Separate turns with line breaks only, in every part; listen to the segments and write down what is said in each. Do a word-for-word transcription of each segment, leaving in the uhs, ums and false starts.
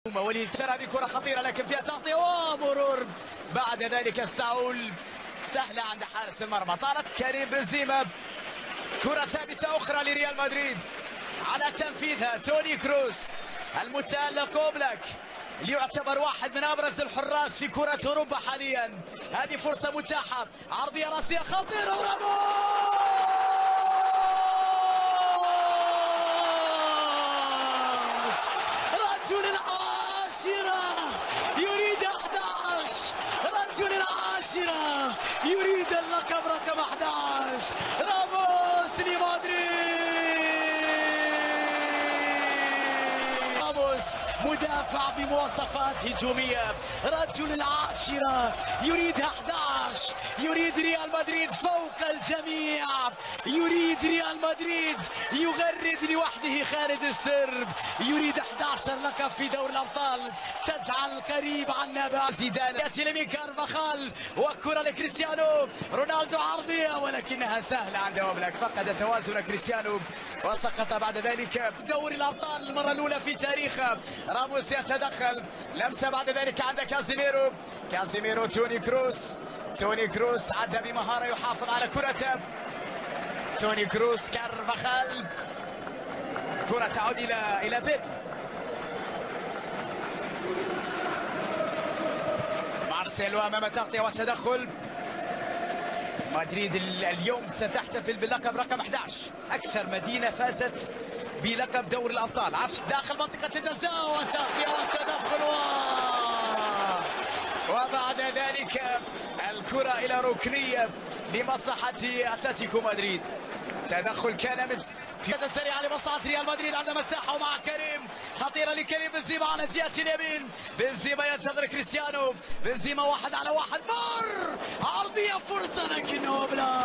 وليد ترى بكرة خطيرة لكن فيها تغطية ومرور بعد ذلك الساول سهلة عند حارس المرمى. طارت كريم بنزيما، كرة ثابتة أخرى لريال مدريد على تنفيذها توني كروس المتألق أوبلاك اللي يعتبر واحد من أبرز الحراس في كرة أوروبا حاليا. هذه فرصة متاحة، عرضية راسية خطيرة وراموس رجل العاشرة يريد أحد عشر، رجل العاشرة يريد اللقب رقم أحد عشر، راموس لمدريد. راموس مدافع بمواصفات هجومية، رجل العاشرة يريد أحد عشر، يريد ريال مدريد فوق الجميع، يريد ريال مدريد يغرد لوحده خارج السرب، يريد أحد عشر لقب في دوري الأبطال تجعل قريب عنا زيدان. يأتي لمين كارفاخال وكرة لكريستيانو رونالدو عرضية ولكنها سهلة عند أوبلاك، فقد توازن كريستيانو وسقط بعد ذلك دوري الأبطال المرة الأولى في تاريخه. راموس يتدخل، لمسة بعد ذلك عند كازيميرو، كازيميرو توني كروس، توني كروس عدى بمهارة يحافظ على كرته، توني كروس كارفاخال، كرة تعود إلى إلى بيب، مارسيلو أمام تغطية والتدخل. مدريد اليوم ستحتفل باللقب رقم أحد عشر، أكثر مدينة فازت بلقب دوري الأبطال. عشر داخل منطقة الجزاء والتغطية والتدخل و... وبعد ذلك الكرة إلى ركنية لمصلحة أتلتيكو مدريد. تدخل كان من في هذا السريع لمصلحة ريال مدريد، عند مساحة ومع كريم، خطيرة لكريم بنزيما على جهة اليمين، بنزيما ينتظر كريستيانو، بنزيما واحد على واحد، مر عرضية فرصة لكنه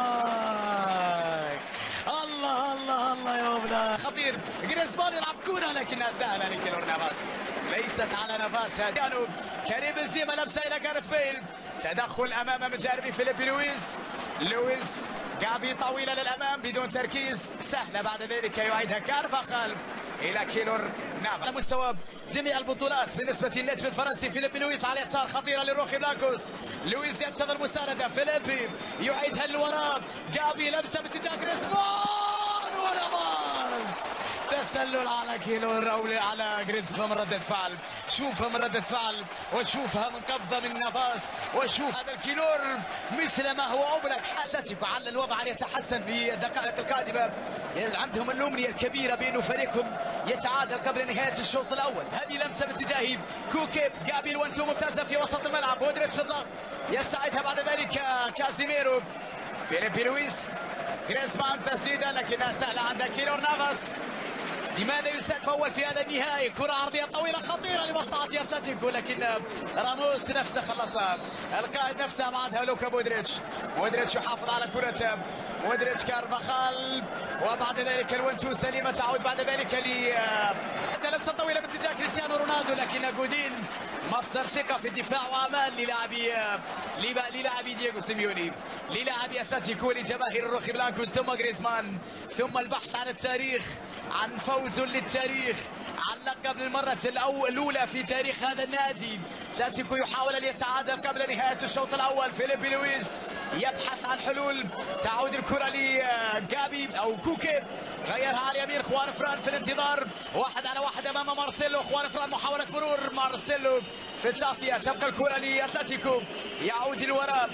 أوبلاك. الله الله الله يا أوبلاك، خطير جريزمان يلعب كرة لكنها سهلة لكيلور نافاس، ليست على نفاس. هاديانو كريم بنزيما لمسة إلى جارث بيل، تدخل أمام مجاربي فيليبي لويس، لويس جابي طويلة للأمام بدون تركيز، سهلة بعد ذلك يعيدها كارفاخال إلى كيلور نافاس. على مستوى جميع البطولات بالنسبة للنجم الفرنسي فيليبي لويس على اليسار، خطيرة لروخي بلانكوس، لويس ينتظر مساندة، فيليبي يعيدها للوراء، جابي لمسة باتجاه جريزمان ونافاس، تسلل على كيلور او على جريزمان من ردة فعل، شوفها من ردة فعل وشوفها من قبضة من نافاس، وشوف هذا الكيلور مثل ما هو أوبلاك. أتلتيكو على الوضع يتحسن في الدقائق القادمة، عندهم الأمنية الكبيرة بأنه فريقهم يتعادل قبل نهاية الشوط الأول. هذه لمسة باتجاه كوكيب، جابي الوانتو ممتازة في وسط الملعب، مودريتش في الضغط يستعيدها بعد ذلك كازيميرو، فيليبي لويس، جريزمان تسديدة لكنها سهلة عند كيلور نافاس. لماذا يتفول في هذا النهائي؟ كرة عرضية طويلة خطيرة لمصلحة أتلتيكو لكن راموس نفسه خلصها، القائد نفسه بعدها لوكا مودريتش، مودريتش يحافظ على كرته، مودريتش كارفاخال وبعد ذلك الونتو سليمة تعود بعد ذلك ل لمسة طويلة باتجاه كريستيانو رونالدو لكن جودين مصدر ثقة في الدفاع وأمان للاعبي للاعبي دييغو سيميوني، للاعبي أتلتيكو، لجماهير الروخي بلانكوس، ثم جريزمان، ثم البحث عن التاريخ، عن فوز للتاريخ، عن لقب للمرة الأولى في تاريخ هذا النادي. أتلتيكو يحاول أن يتعادل قبل نهاية الشوط الأول، فيليبي لويس يبحث عن حلول، تعود الكرة لجابي أو كوكي، غيرها على اليمين خوان فران في الانتظار، واحد على واحد أمام مارسيلو، خوان فران محاولة مرور مارسيلو في التغطية، تبقى الكرة لأتلتيكو، يعود الوراء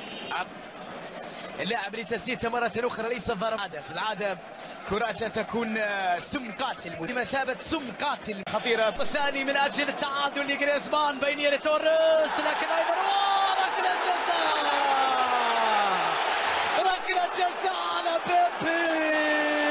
اللاعب لتسديدها مرة أخرى، ليس ضرب عادة في العادة كرة تكون سم قاتل بمثابة سم قاتل خطيرة. الثاني من أجل التعادل لجريزمان بينية لتوريس لكن أيضا ركلة جزاء، ركلة جزاء على بيبي،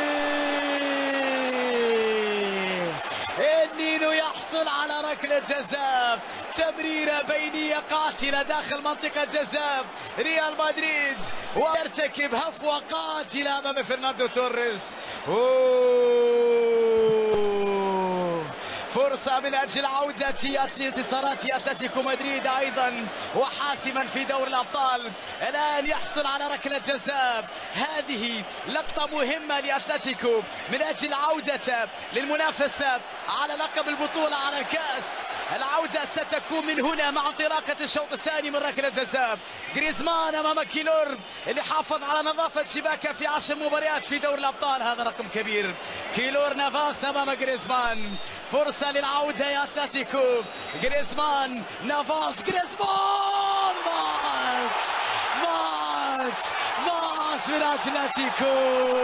النينو يحصل على ركلة جزاء، تمريرة بينية قاتلة داخل منطقة جزاء ريال مدريد ويرتكب هفوة قاتلة أمام فرناندو توريس. أوه فرصة من أجل عودة انتصارات أتلتيكو مدريد أيضا وحاسما في دور الأبطال. الآن يحصل على ركلة جزاء. هذه لقطة مهمة لأتلتيكو من أجل عودة للمنافسة على لقب البطولة على الكأس. العودة ستكون من هنا مع انطلاقة الشوط الثاني من ركلة جزاء. جريزمان أمام كيلور اللي حافظ على نظافة شباكه في عشر مباريات في دور الأبطال، هذا رقم كبير. كيلور نافاس أمام جريزمان، فرصة للعودة يا أتلتيكو. جريزمان نافاس جريزمان مات مات مات من أتلتيكو.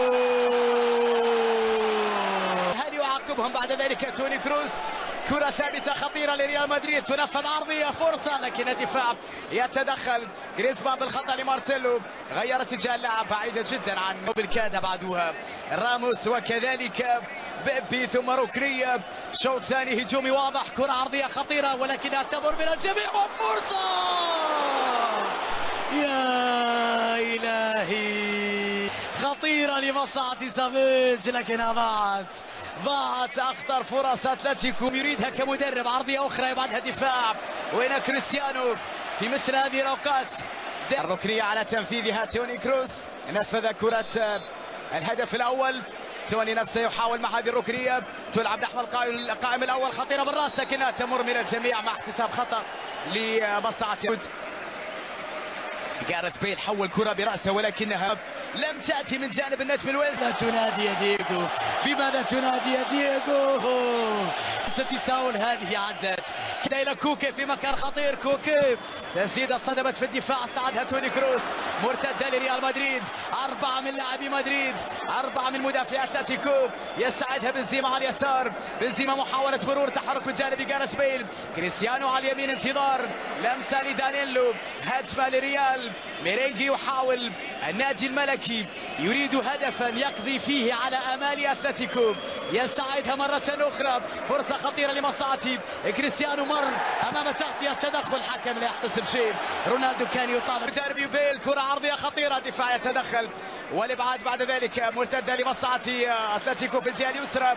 هل يعاقبهم بعد ذلك توني كروس؟ كرة ثابتة خطيرة لريال مدريد، تنفذ عرضية فرصة لكن الدفاع يتدخل. جريزمان بالخطأ لمارسيلو، غير اتجاه اللاعب بعيدة جدا عنه بالكاد بعدوها راموس وكذلك بيبي ثم ركنية. شوط ثاني هجومي واضح، كرة عرضية خطيرة ولكنها تمر من الجميع وفرصة يا إلهي خطيرة لمصلحة سافيتش لكنها ضاعت ضاعت. أخطر فرص أتلتيكو يريدها كمدرب، عرضية أخرى يبعدها دفاع. وين كريستيانو في مثل هذه الأوقات؟ الركنية على تنفيذها توني كروس، نفذ كرة الهدف الأول. توني نفسه يحاول مع هذه الركنية، تلعب نحو القائم الأول، خطيرة بالراس لكنها تمر من الجميع مع احتساب خطأ لمصلحة يهود. جارث بيل حول كرة برأسه ولكنها لم تأتي من جانب النجم الويلز. تنادي يا دييغو، بماذا تنادي يا دييغو؟ ستساول هذه عدت كده إلى كوكي في مكان خطير. كوكي تسديدة صدمت في الدفاع، استعادها توني كروس، مرتدة لريال مدريد. أربعة من لاعبي مدريد، أربعة من مدافعي أتلتيكو، يستعيدها بنزيما على اليسار. بنزيما محاولة مرور، تحرك بجانب جارث بيل. كريستيانو على اليمين، انتظار لمسة لدانيلو، هجمة لريال. ميرينجي يحاول، النادي الملكي يريد هدفا يقضي فيه على امال اتلتيكو، يستعيدها مرة اخرى، فرصة خطيرة لمصلحة كريستيانو، مر امام تغطية، تدخل حكم لا يحتسب شيء. رونالدو كان يطالب جاربي بيل، كرة عرضية خطيرة، دفاع يتدخل والابعاد بعد ذلك مرتدة لمصلحة اتلتيكو في الجهة اليسرى.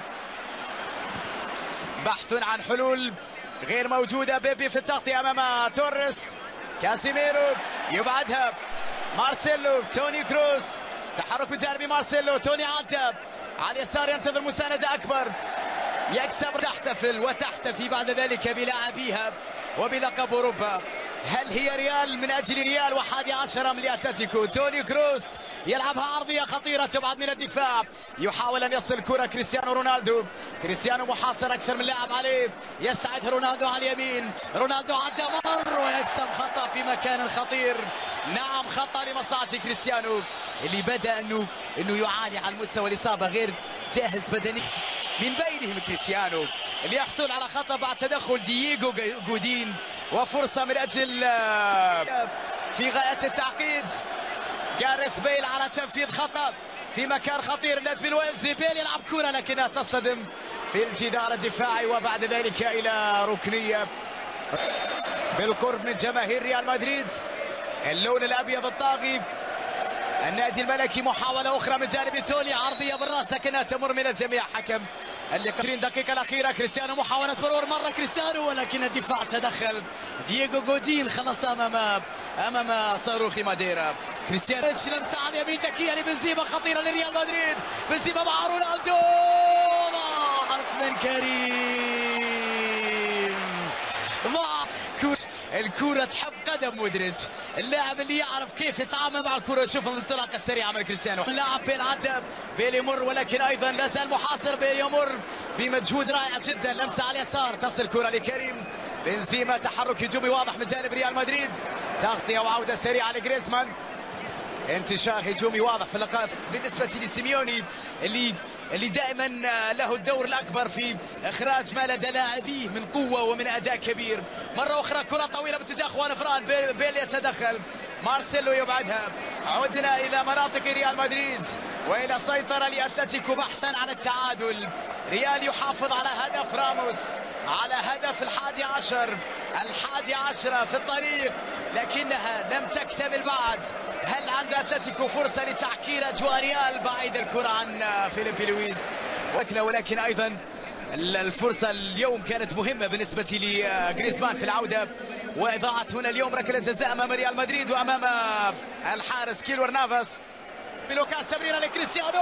بحث عن حلول غير موجودة. بيبي في التغطية امام توريس، كاسيميرو يبعدها، مارسيلو، توني كروس، تحرك بجانب مارسيلو. توني عدى على اليسار، ينتظر مساندة أكبر، يكسب، تحتفل وتحتفي بعد ذلك بلاعبيها وبلقب أوروبا. هل هي ريال من أجل ريال وحادي عشر أم لأتلتيكو؟ توني كروس يلعبها عرضية خطيرة تبعد من الدفاع، يحاول أن يصل كرة كريستيانو رونالدو. كريستيانو محاصر أكثر من لاعب عليه، يستعد رونالدو على اليمين. رونالدو عدى مر ويكسب خطأ في مكان خطير. نعم خطأ لمصلحة كريستيانو اللي بدأ أنه أنه يعاني على المستوى الإصابة، غير جاهز بدنيا. من بينهم كريستيانو اللي يحصل على خطأ بعد تدخل دييغو جودين، وفرصة من أجل في غاية التعقيد. جارث بيل على تنفيذ خطأ في مكان خطير. النجم الويلزي بيل يلعب كرة لكنها تصطدم في الجدار الدفاعي وبعد ذلك إلى ركنية بالقرب من جماهير ريال مدريد. اللون الأبيض الطاغي. النادي الملكي محاولة أخرى من جانب توني، عرضية بالراس لكنها تمر من الجميع. حكم عشرين دقيقة الأخيرة. كريستيانو محاولة مرور مرة كريستيانو ولكن الدفاع تدخل. دييغو جودين خلص أمام أمام صاروخي ماديرا. كريستيانو لمسة على اليمين ذكية لبنزيما، خطيرة لريال مدريد. بنزيما مع رونالدو، ضاعت من كريم، ضاع الكرة. تحب قدم مودريتش، اللاعب اللي يعرف كيف يتعامل مع الكرة. شوف الانطلاقة السريعة من كريستيانو. اللاعب بيل عدى، بيل يمر ولكن ايضا لا زال محاصر. بيل يمر بمجهود رائع جدا، لمسة على اليسار، تصل كرة لكريم بنزيما. تحرك هجومي واضح من جانب ريال مدريد، تغطية وعودة سريعة لجريزمان. انتشار هجومي واضح في اللقاء بالنسبة لسيميوني اللي اللي دائما له الدور الأكبر في إخراج ما لدى لاعبيه من قوة ومن أداء كبير. مرة أخرى كرة طويلة باتجاه خوان فران، بيل, بيل يتدخل، مارسيلو يبعدها. عدنا إلى مناطق ريال مدريد وإلى سيطرة لأتلتيكو بحثا عن التعادل. ريال يحافظ على هدف راموس، على هدف الحادي عشر الحادي عشر في الطريق، لكنها لم تكتمل بعد. هل عند أتلتيكو فرصة لتعكير أجواء ريال بعيد الكرة عن فيليبي لويس؟ ولكن أيضا الفرصة اليوم كانت مهمة بالنسبة لجريزمان في العودة، وإضاعة هنا اليوم ركلة جزاء أمام ريال مدريد وأمام الحارس كيلور نافاس. بلوكاس تمريرة لكريستيانو،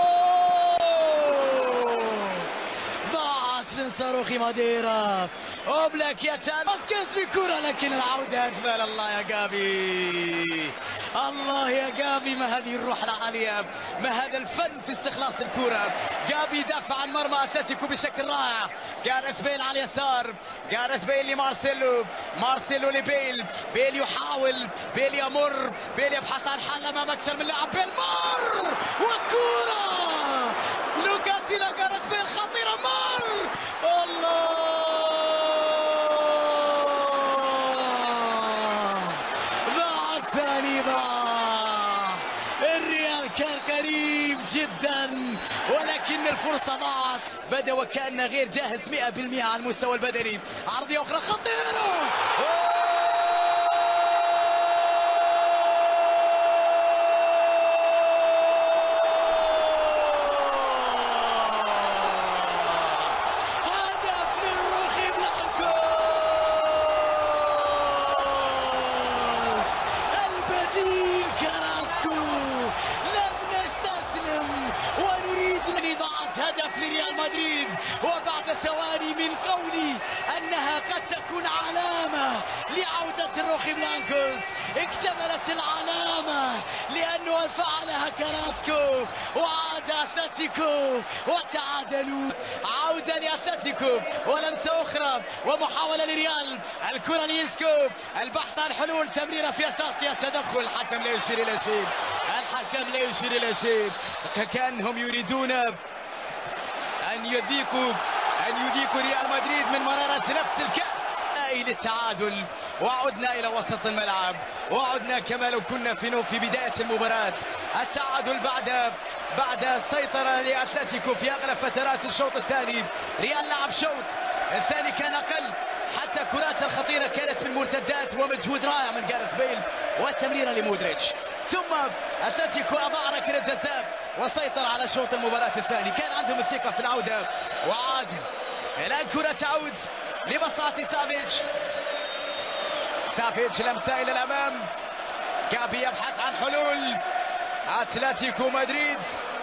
ضاعت من صاروخ ماديرا. اوبلاك يتان ماسكيز بكرة، لكن العودة أجمل. الله يا جافي، الله يا جافي، ما هذه الروح العالية، ما هذا الفن في استخلاص الكرة. جافي دافع عن مرمى اتلتيكو بشكل رائع. جاريث بيل على اليسار، جاريث بيل لمارسيلو، مارسيلو لبيل، بيل يحاول، بيل يمر، بيل يبحث عن حل امام اكثر من لاعب، بيل مر وكرة لوكاس الى جاريث بيل خطيرة، مر الله، ضاع الثاني، ضاع. الريال كان قريب جدا ولكن الفرصة ضاعت. بدا وكأنه غير جاهز مئة بالمئة على المستوى البدني. عرضية أخرى خطيرة، هدف لريال مدريد. وبعد ثواني من قولي أنها قد تكون علامة لعودة الروخي بلانكوس، اكتملت العلامة لأنه فعلها كراسكو وعاد أتلتيكو وتعادلوا. عودة لأتلتيكو ولمسة أخرى ومحاولة لريال. الكرة ليسكو، البحث عن حلول، تمريرة فيها تغطية، تدخل. الحكم لا يشير إلى شيء، الحكم لا يشير إلى شيء، كأنهم يريدون أن يذيقوا أن يذيقوا ريال مدريد من مرارة نفس الكأس. إلى التعادل، وعدنا إلى وسط الملعب، وعدنا كما لو كنا في في بداية المباراة. التعادل بعد بعد السيطرة لأتلتيكو في أغلب فترات الشوط الثاني. ريال لعب شوط الثاني كان أقل، حتى كرات الخطيرة كانت من مرتدات ومجهود رائع من جاريث بيل وتمريرة لمودريتش. ثم أتلتيكو أضاع ركلة جزاء وسيطر على شوط المباراة الثاني. كان عندهم الثقة في العودة وعادوا. الآن كرة تعود لمصلحة سافيتش. سافيتش لمسة إلى الأمام، جافي يبحث عن حلول. أتلتيكو مدريد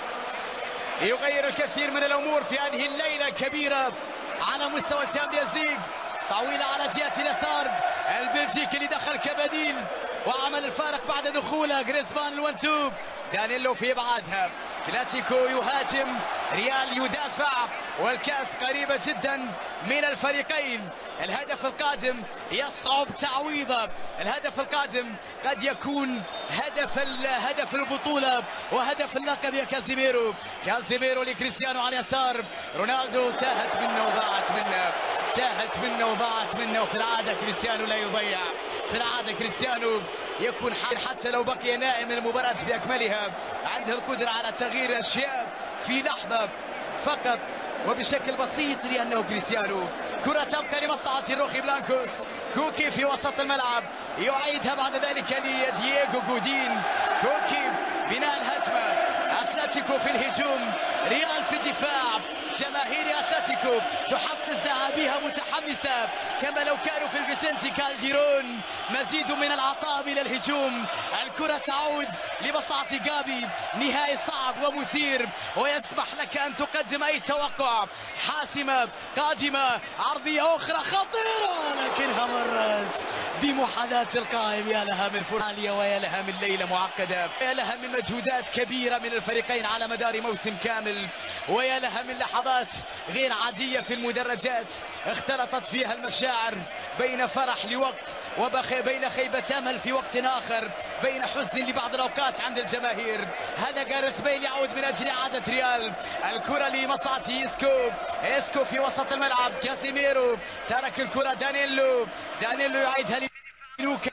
يغير الكثير من الأمور في هذه الليلة الكبيرة على مستوى الشامبيونز ليج. طويلة على جهة اليسار، البلجيكي اللي دخل كبديل وعمل الفارق بعد دخوله. جريزمان الونتوب، دانيلو في ابعادها. اتلتيكو يهاجم، ريال يدافع، والكاس قريبة جدا من الفريقين. الهدف القادم يصعب تعويضه، الهدف القادم قد يكون هدف هدف البطولة وهدف اللقب يا كازيميرو. كازيميرو لكريستيانو على اليسار، رونالدو تاهت منه وضاعت منه، تاهت منه وضاعت منه. وفي العادة كريستيانو لا يضيع، في العادة كريستيانو يكون حتى لو بقي نائم من المباراة بأكملها، عنده القدرة على تغيير الأشياء في لحظة فقط وبشكل بسيط، لأنه كريستيانو. كرة تبقى لمصلحة الروخي بلانكوس. كوكي في وسط الملعب يعيدها بعد ذلك لدييغو جودين. كوكي بناء الهجمة، أتلتيكو في الهجوم، ريال في الدفاع. جماهير أتلتيكو تحفز لاعبيها متحمسة كما لو كانوا في الفيسنتي كالديرون. مزيد من العطاء من الهجوم. الكرة تعود لمصلحة جافي. نهائي صعب ومثير ويسمح لك أن تقدم أي توقع. حاسمة قادمة، عرضية أخرى خطيرة لكنها مرت بمحاذاة القائم. يا لها من فرصة عالية ويا لها من ليلة معقدة، يا لها من مجهودات كبيرة من الفريقين على مدار موسم كامل، ويا لها من لحظات غير عادية في المدرجات اختلطت فيها المشاعر، بين فرح لوقت وبين خيبة أمل في وقت آخر، بين حزن لبعض الأوقات عند الجماهير. هذا جاريث بيل يعود من أجل إعادة ريال. الكرة لمصلحة إسكو، إسكو في وسط الملعب. كازيميرو ترك الكرة، دانيلو، دانيلو يعيدها للوكا.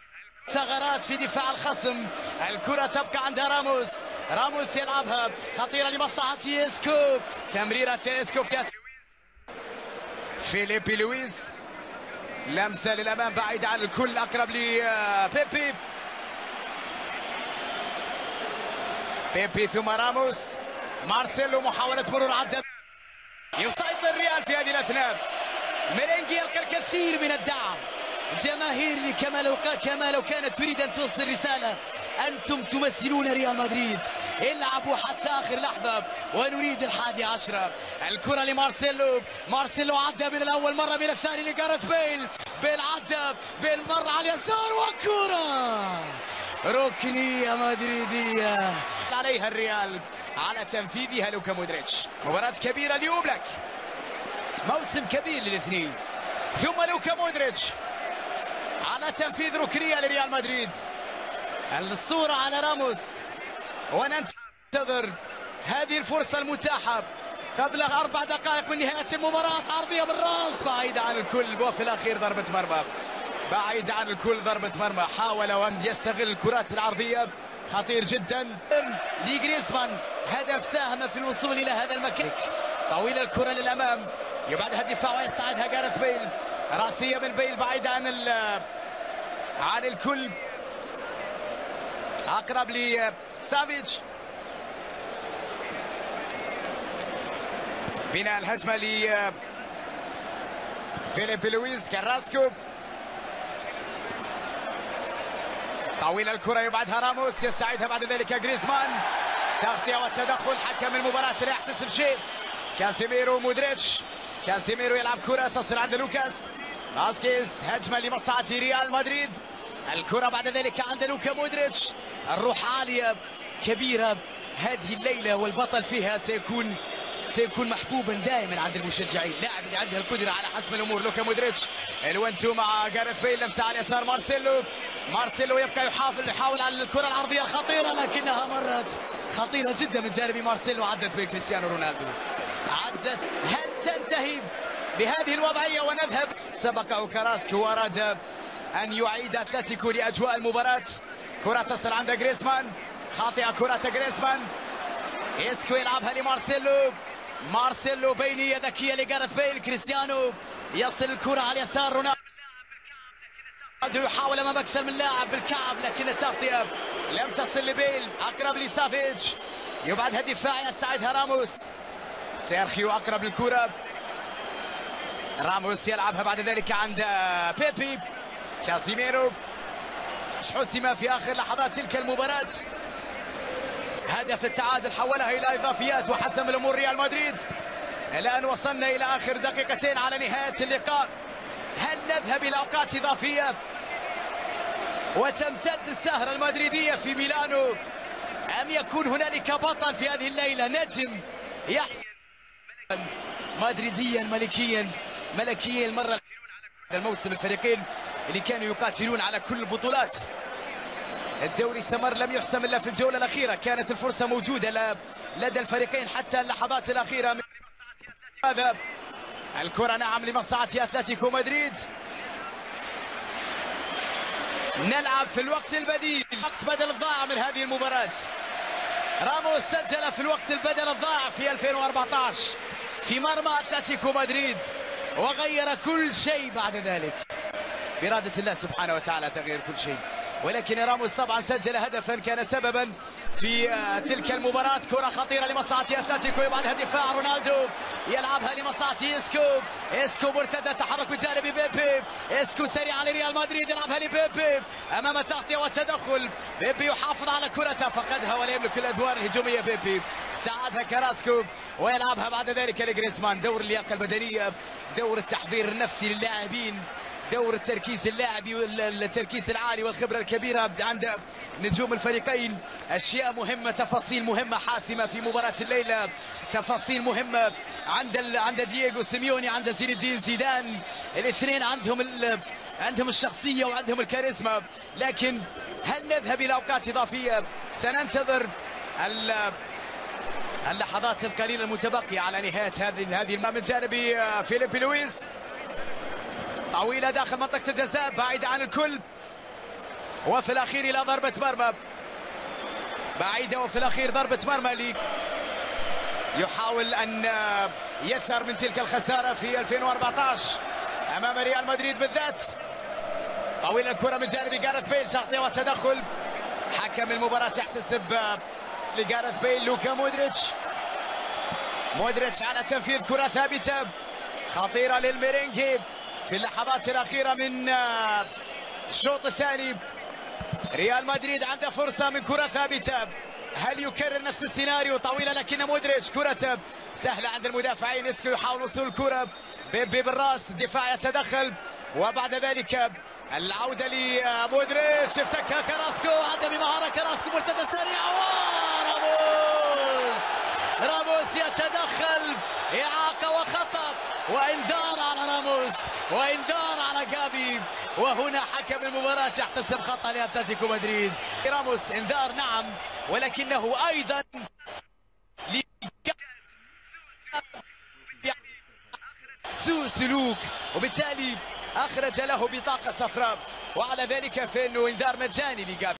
ثغرات في دفاع الخصم. الكرة تبقى عند راموس، راموس يلعبها خطيرة لمصلحة إسكو. تمريرة إسكو في فيليبي لويس، لمسة للأمام بعيدة عن الكل، أقرب لبيبي. بيبي ثم راموس. مارسيلو محاولة مرور عدى، يسيطر الريال في هذه الاثناء.
ميرينجي يلقى الكثير من الدعم، جماهير كما لو كما لو كانت تريد ان توصل رساله: انتم تمثلون ريال مدريد، العبوا حتى اخر لحظه ونريد الحادي عشرة.
الكره لمارسيلو، مارسيلو عدى من الاول مره من الثاني لجارث بيل، بيل عدى، بيل مر على اليسار وكره
ركنيه مدريديه
عليها الريال على تنفيذها لوكا مودريتش. مباراة كبيرة لأوبلاك، موسم كبير للاثنين، ثم لوكا مودريتش على تنفيذ ركنية لريال مدريد. الصورة على راموس وننتظر هذه الفرصة المتاحة قبل أربع دقائق من نهاية المباراة. عرضية بالراس بعيد عن الكل، وفي الأخير ضربة مرمى بعيد عن الكل، ضربة مرمى. حاول أن يستغل الكرات العرضية، خطير جدا لجريزمان، هدف ساهم في الوصول إلى هذا المكان. طويلة الكرة للأمام، يبعدها الدفاع ويساعدها جارث بيل، راسية من بيل بعيدة عن عن الكل، أقرب لسافيتش. بناء الهجمة لفيليب لويس كاراسكو، طويلة الكرة يبعدها راموس، يستعيدها بعد ذلك جريزمان، تغطية والتدخل، حكم المباراة لا يحتسب شيء. كاسيميرو مودريتش، كاسيميرو يلعب كرة تصل عند لوكاس فاسكيز، هجمة لمصلحة ريال مدريد. الكرة بعد ذلك عند لوكا مودريتش، الروح عالية كبيرة هذه الليلة، والبطل فيها سيكون سيكون محبوبا دائما عند المشجعين، لاعب اللي عنده القدرة على حسم الأمور. لوكا مودريتش الوانتو مع جارث بيل، لمسة على اليسار مارسيلو، مارسيلو يبقى يحافظ يحاول على الكرة العرضية الخطيرة، لكنها مرت خطيرة جدا من جانب مارسيلو، عدت بين كريستيانو رونالدو، عدت. هل تنتهي بهذه الوضعية ونذهب؟ سبقه كاراسكو وأراد أن يعيد أتلتيكو لأجواء المباراة. كرة تصل عند جريزمان، خاطئة كرة جريزمان، إسكو يلعبها لمارسيلو، مارسيلو بينية ذكية لجارث بيل، كريستيانو يصل الكرة على اليسار، رونالدو يحاول أمام أكثر من لاعب بالكعب، لكن التغطية لم تصل لبيل، أقرب لسافيتش، يبعدها دفاع يستعيدها راموس، سيرخيو أقرب للكرة، راموس يلعبها بعد ذلك عند بيبي، كازيميرو، حسم في آخر لحظات تلك المباراة، هدف التعادل حولها إلى إضافيات وحسم الأمور ريال مدريد. الآن وصلنا إلى آخر دقيقتين على نهاية اللقاء، هل نذهب إلى أوقات إضافية وتمتد السهرة المدريدية في ميلانو، أم يكون هنالك بطل في هذه الليلة، نجم يحسم مدريديا ملكيا ملكيا المرة الموسم، الفريقين اللي كانوا يقاتلون على كل البطولات. الدوري استمر، لم يحسم الا في الجوله الاخيره، كانت الفرصه موجوده لدى الفريقين حتى اللحظات الاخيره. هذا الكره نعم لمصلحه اتلتيكو مدريد. نلعب في الوقت البديل، وقت بدل الضائع من هذه المباراه. راموس سجل في الوقت البدل الضائع في ألفين وأربعة عشر في مرمى اتلتيكو مدريد، وغير كل شيء بعد ذلك بإرادة الله سبحانه وتعالى، تغيير كل شيء. ولكن راموس طبعا سجل هدفا كان سببا في تلك المباراة. كرة خطيرة لمصلحة اتلتيكو، يبعدها الدفاع، رونالدو يلعبها لمصلحة اسكو، اسكو مرتدة، تحرك بجانب بيبي، اسكو سريع لريال مدريد، يلعبها لبيبي امام تغطية والتدخل، بيبي يحافظ على كرته، فقدها ولا يملك الادوار الهجومية. بيبي ساعدها كاراسكو ويلعبها بعد ذلك لجريزمان. دور اللياقة البدنية، دور التحضير النفسي للاعبين، دور التركيز اللاعبي والتركيز العالي والخبرة الكبيرة عند نجوم الفريقين. أشياء مهمة، تفاصيل مهمة حاسمة في مباراة الليلة، تفاصيل مهمة عند عند دييغو سيميوني، عند زين الدين زيدان. الاثنين عندهم عندهم الشخصية وعندهم الكاريزما، لكن هل نذهب إلى أوقات إضافية؟ سننتظر اللحظات القليلة المتبقية على نهاية هذه هذه من جانب فيليب لويس. طويلة داخل منطقة الجزاء بعيدة عن الكل، وفي الأخير إلى ضربة مرمى بعيدة، وفي الأخير ضربة مرمى لي يحاول أن يثر من تلك الخسارة في ألفين وأربعة عشر أمام ريال مدريد بالذات. طويلة الكرة من جانب جارث بيل، تغطية وتدخل، حكم المباراة يحتسب لجارث بيل. لوكا مودريتش مودريتش على تنفيذ كرة ثابتة خطيرة للميرينغي في اللحظات الأخيرة من الشوط الثاني. ريال مدريد عنده فرصة من كرة ثابتة، هل يكرر نفس السيناريو؟ طويلة لكن مودريتش كرة سهلة عند المدافعين. اسكو يحاول وصول الكرة، بيبي بالراس، الدفاع يتدخل وبعد ذلك العودة لمودريتش، افتكها كراسكو، عدى بمهارة كراسكو، مرتدى سريعة وراموس راموس يتدخل، إعاقة وخطأ وإنذار على راموس وإنذار على جابي، وهنا حكم المباراة يحتسب خطأ لأتلتيكو مدريد. راموس إنذار نعم، ولكنه أيضا سوء سلوك، وبالتالي أخرج له بطاقة صفراء، وعلى ذلك فإنه إنذار مجاني لجابي.